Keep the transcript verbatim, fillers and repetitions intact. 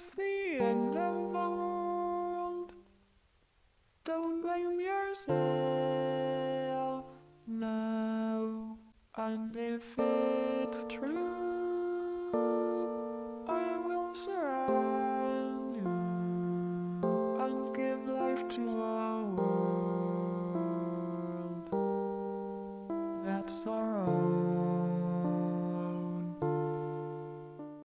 it's the end of the world. Don't blame yourself now, and if it